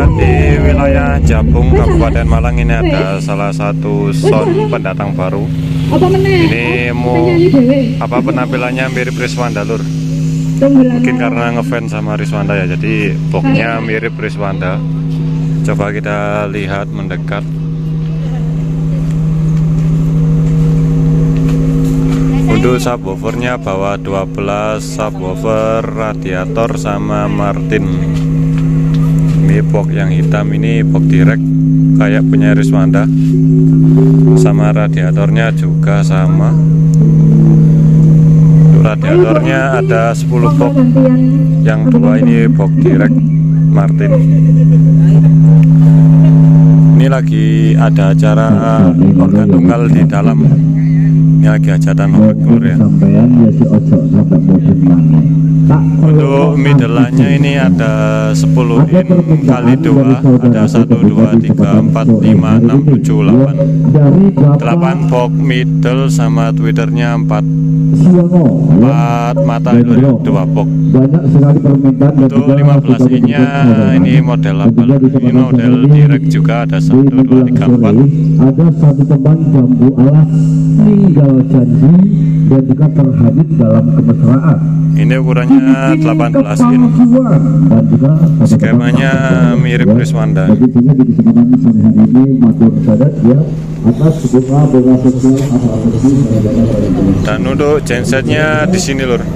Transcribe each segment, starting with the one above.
di wilayah Jabung, Kabupaten Malang ini ada salah satu sound pendatang baru. Ini penampilannya mirip Riswanda lur. Mungkin karena ngefans sama Riswanda ya, jadi boxnya mirip Riswanda. Coba kita lihat mendekat. Untuk subwoofernya bawa 12 subwoofer, radiator sama Martin. Ini box yang hitam ini box direct kayak punya Riswanda, sama radiatornya juga sama. Untuk radiatornya ada 10 box, yang dua ini box direct Martin. Ini lagi ada acara organ tunggal di dalam. Ini lagi hajatan obek ya. Untuk middle-nya ini ada 10 in kali 2, ada 1, 2, 3, 4, 5, 6, 7, 8 box middle sama twitternya 4 mata itu ya, 2 box. Untuk 15 nya ini model apa? Ini model direct juga, ada 1, 2, 3, 4. Ada satu teman jambu alas meninggal janji dan juga terhanyut dalam kemesraan. Ini ukurannya 18 in. Skemanya mirip Riswanda. Dan untuk gensetnya di sini lur.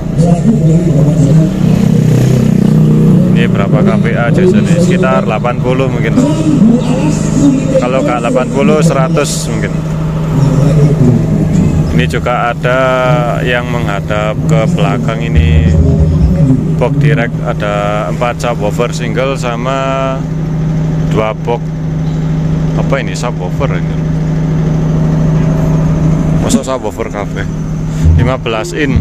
Ini berapa kVA gensetnya? Sekitar 80 mungkin lur. Kalau nggak 80, 100 mungkin. Ini juga ada yang menghadap ke belakang, ini box direct, ada 4 subwoofer single sama 2 box apa ini subwoofer ini. Masuk subwoofer cafe 15 in.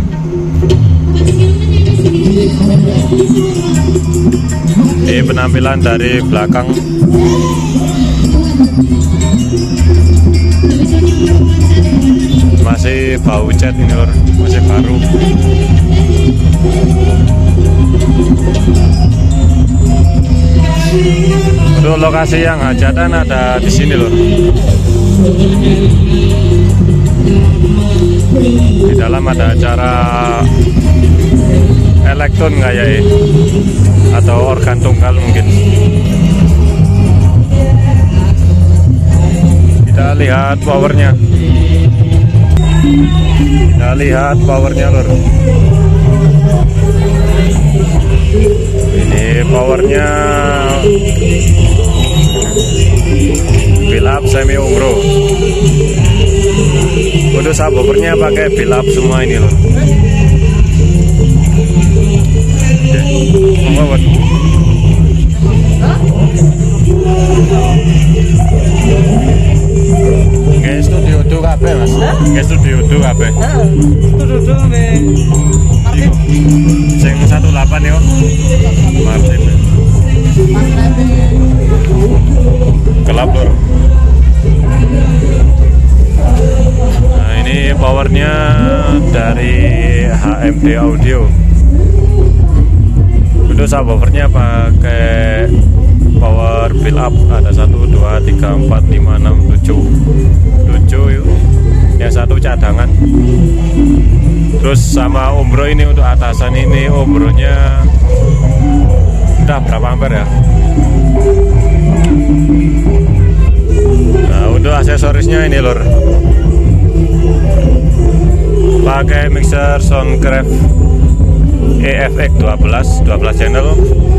Ini penampilan dari belakang. Masih bau cat ini lor, masih baru. Untuk lokasi yang hajatan ada di sini lor. Di dalam ada acara elektron kayak ini, atau organ tunggal mungkin. Kita lihat powernya. Kita lihat powernya lur. Ini powernya build up semi umbro. Untuk subwoofernya pakai build up semua ini lur. Oke, nggak studio tuh kabeh mas? Nggak studio tuh kabeh? Studio tuh sing 18 yo. Martin. Gelap lur. Nah ini powernya dari HMD Audio. Untuk subwoofernya pakai power build up, ada 1, 2, 3, 4, 5, 6, 7 yuk. Yang satu cadangan. Terus sama umbro ini untuk atasan ini umbronya udah berapa ampere ya. Nah untuk aksesorisnya ini lor, pakai mixer Soundcraft EFX 12 channel.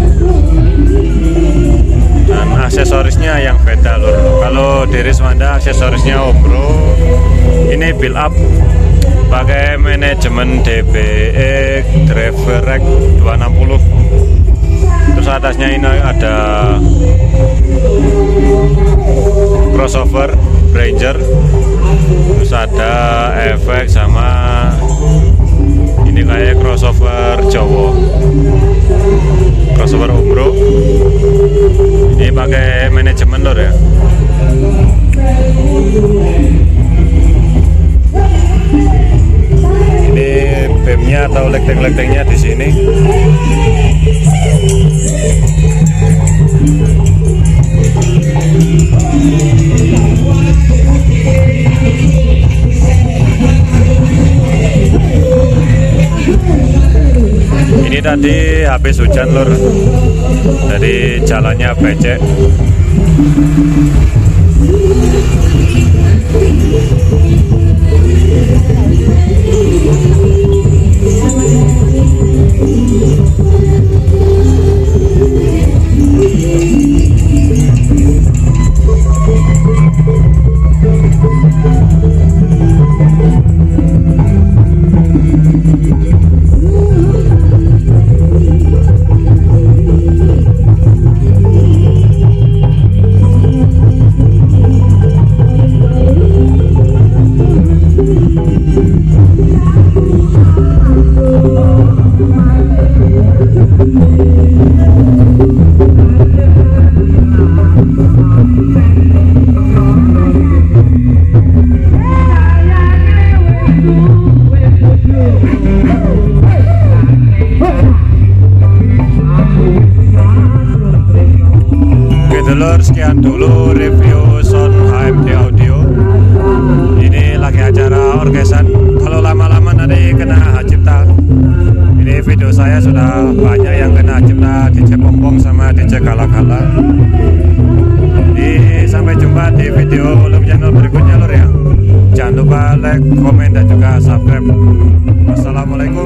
Dan aksesorisnya yang beda lur. Kalau di Riswanda aksesorisnya umbro, ini build up pakai manajemen DBX driver rack 260. Terus atasnya ini ada crossover Ranger, terus ada efek sama ini kayak crossover Jawa, crossover umbro. Ini pakai manajemen lor ya. Ini BEM-nya atau lekteng-lektengnya di sini. Ini tadi habis hujan lur, jadi jalannya becek. Sekian dulu review sound HMD audio. Ini lagi acara orkesan. Kalau lama-lama nanti kena hak cipta. Ini video saya sudah banyak yang kena hak cipta, DJ Pompong sama DJ Kala-Kala. Sampai jumpa di video channel berikutnya lor ya. Jangan lupa like, komen dan juga subscribe. Wassalamualaikum.